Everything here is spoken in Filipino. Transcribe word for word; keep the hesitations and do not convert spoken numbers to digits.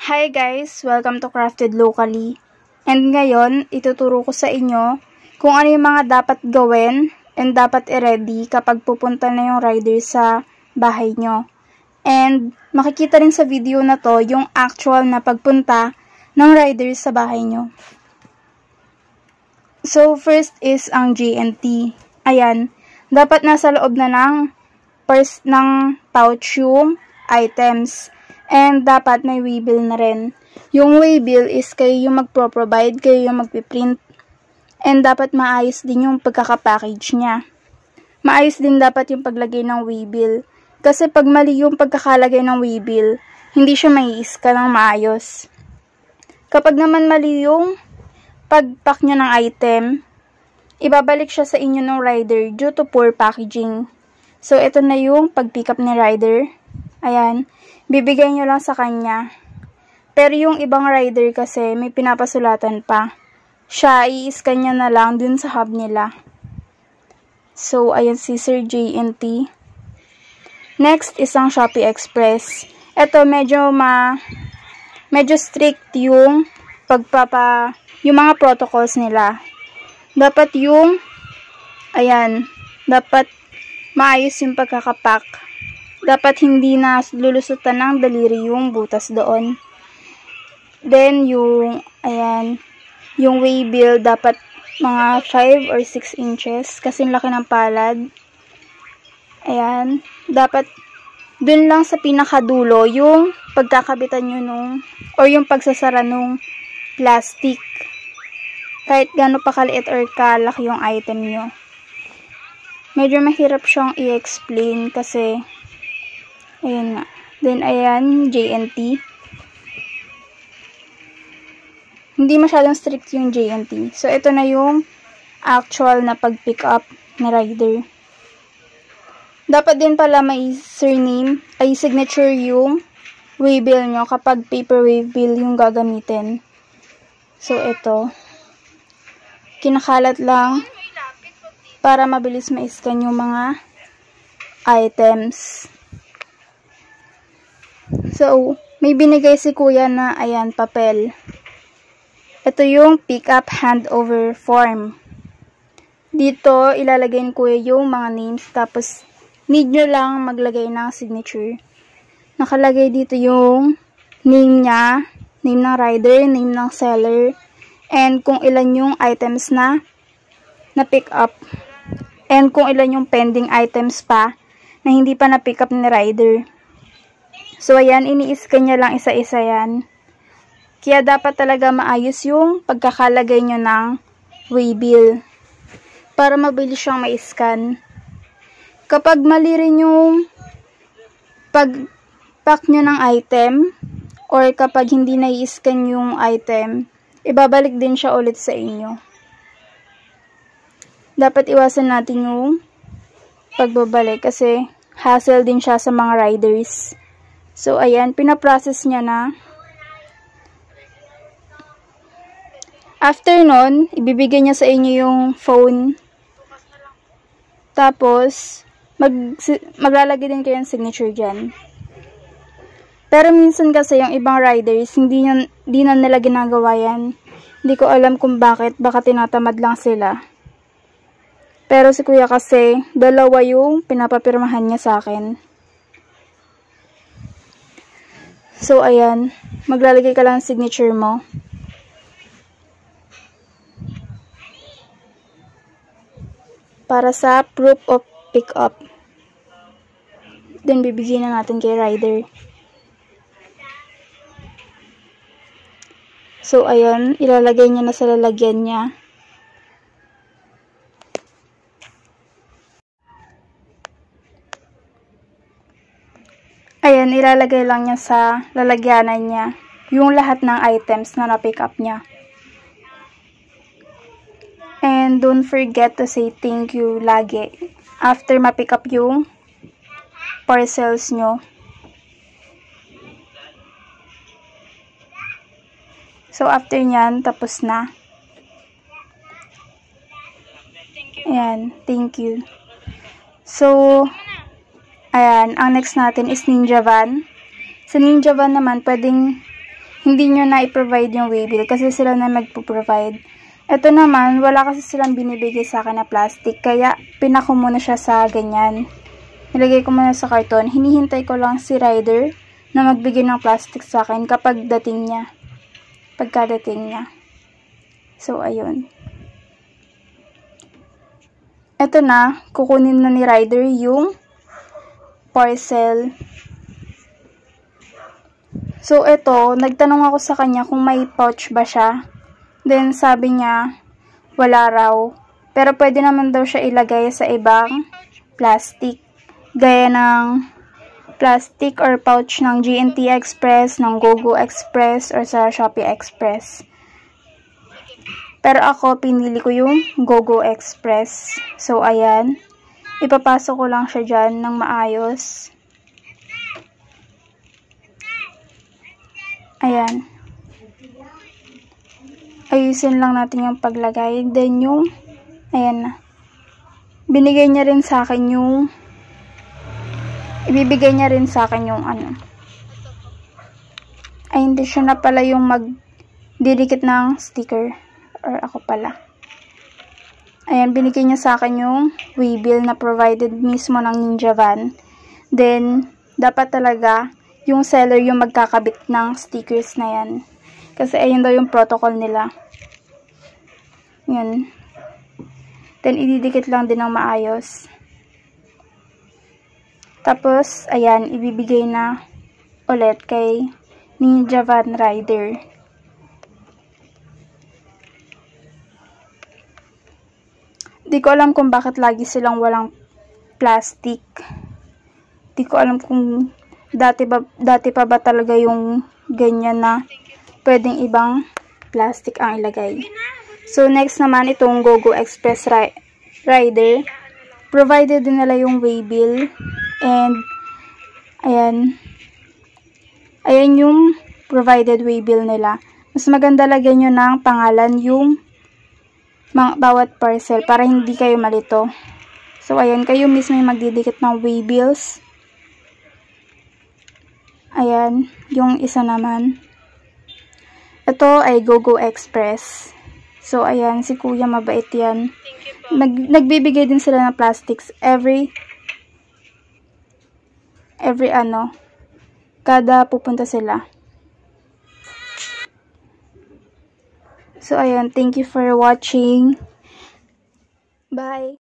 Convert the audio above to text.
Hi guys! Welcome to Crafted Locally. And ngayon, ituturo ko sa inyo kung ano yung mga dapat gawin and dapat i-ready kapag pupunta na yung rider sa bahay nyo. And makikita rin sa video na to yung actual na pagpunta ng rider sa bahay nyo. So, first is ang J and T. Ayan, dapat nasa loob na ng, purse, ng pouch yung items. And dapat may waybill na rin. Yung waybill is kayo yung magpro-provide, kayo yung magpiprint. And dapat maayos din yung pagkakapackage niya. Maayos din dapat yung paglagay ng waybill. Kasi pag mali yung pagkakalagay ng waybill, hindi siya mai-scan ng maayos. Kapag naman mali yung pag-pack nyo ng item, ibabalik siya sa inyo ng rider due to poor packaging. So, ito na yung pag-pick up ni rider. Ayan. Bibigay nyo lang sa kanya. Pero yung ibang rider kasi, may pinapasulatan pa. Siya, i-scan niya na lang dun sa hub nila. So, ayan si Sir J and T. Next, isang Shopee Express. Ito, medyo ma... medyo strict yung pagpapa... yung mga protocols nila. Dapat yung... ayan. Dapat maayos yung pagkakapack. Dapat hindi na lulusutan ng daliri yung butas doon. Then, yung, ayan, yung waybill, dapat mga five or six inches, kasi laki ng palad. Ayan, dapat, dun lang sa pinakadulo, yung pagkakabitan nyo nung, or yung pagsasara nung plastic. Kahit gano'n pa kaliit or kalaki yung item nyo. Medyo mahirap siyang i-explain, kasi, ayan nga. Then, ayan, J and T. Hindi masyadong strict yung J and T. So, ito na yung actual na pag-pick up na rider. Dapat din pala may surname, ay signature yung waybill nyo kapag paper waybill yung gagamitin. So, ito. Kinakalat lang para mabilis ma-scan yung mga items. So, may binigay si kuya na, ayan, papel. Ito yung pick-up handover form. Dito, ilalagay ni kuya yung mga names, tapos, need nyo lang maglagay ng signature. Nakalagay dito yung name niya, name ng rider, name ng seller, and kung ilan yung items na na-pick up. And kung ilan yung pending items pa, na hindi pa na-pick up ni rider. So, ayan, ini-scan niya lang isa-isa yan. Kaya dapat talaga maayos yung pagkakalagay nyo ng waybill. Para mabilis siyang ma-scan. Kapag mali rin yung pag-pack nyo ng item, or kapag hindi na-scan yung item, ibabalik din siya ulit sa inyo. Dapat iwasan natin yung pagbabalik kasi hassle din siya sa mga riders. So, ayan, pinaprocess niya na. After nun, ibibigay niya sa inyo yung phone. Tapos, mag, maglalagay din kayo ng signature dyan. Pero minsan kasi yung ibang riders, hindi, na, hindi na nila ginagawa yan. Hindi ko alam kung bakit, baka tinatamad lang sila. Pero si kuya kasi, dalawa yung pinapapirmahan niya sa akin. So, ayan. Maglalagay ka lang ng signature mo. Para sa proof of pick-up. Then, bibigyan na natin kay rider. So, ayan. Ilalagay niya na sa lalagyan niya. Ayan, ilalagay lang niya sa lalagyanan niya yung lahat ng items na na-pick up niya. And don't forget to say thank you lagi after ma-pick up yung parcels nyo. So, after nyan, tapos na. Ayan, thank you. So, ayan, ang next natin is Ninja Van. Sa Ninja Van naman, pwedeng hindi nyo na i-provide yung waybill kasi sila na magpo-provide. Ito naman, wala kasi silang binibigay sa akin na plastic, kaya pinako muna siya sa ganyan. Nilagay ko muna sa karton. Hinihintay ko lang si rider na magbigay ng plastic sa akin kapag dating niya. Pagkadating niya. So, ayun. Ito na, kukunin na ni rider yung parcel. So, ito, nagtanong ako sa kanya kung may pouch ba siya. Then, sabi niya, wala raw. Pero, pwede naman daw siya ilagay sa ibang plastic. Gaya ng plastic or pouch ng J and T Express, ng Gogo Express, or sa Shopee Express. Pero ako, pinili ko yung Gogo Express. So, ayan. Ipapasok ko lang siya dyan ng maayos. Ayan. Ayusin lang natin yung paglagay. Then, yung, ayan na. Binigay niya rin sa akin yung, ibibigay niya rin sa akin yung ano. Ay, hindi siya na pala yung magdidikit ng sticker. Or ako pala. Ayan, binigay niya sa akin yung waybill na provided mismo ng Ninja Van. Then, dapat talaga yung seller yung magkakabit ng stickers na yan. Kasi ayun daw yung protocol nila. Yan. Then, ididikit lang din ng maayos. Tapos, ayan, ibibigay na ulit kay Ninja Van Rider. Di ko alam kung bakit lagi silang walang plastic. Di ko alam kung dati, ba, dati pa ba talaga yung ganyan na pwedeng ibang plastic ang ilagay. So, next naman itong Gogo Express ri Rider. Provided din nila yung waybill. And, ayan. Ayan yung provided waybill nila. Mas maganda lagyan nyo ng pangalan yung mga bawat parcel para hindi kayo malito. So, ayan, kayo mismo yung magdidikit ng waybills. Ayan, yung isa naman. Ito ay Gogo Express. So, ayan, si kuya mabait yan. Nag, nagbibigay din sila ng plastics every every ano, kada pupunta sila. So, ayan, thank you for watching. Bye!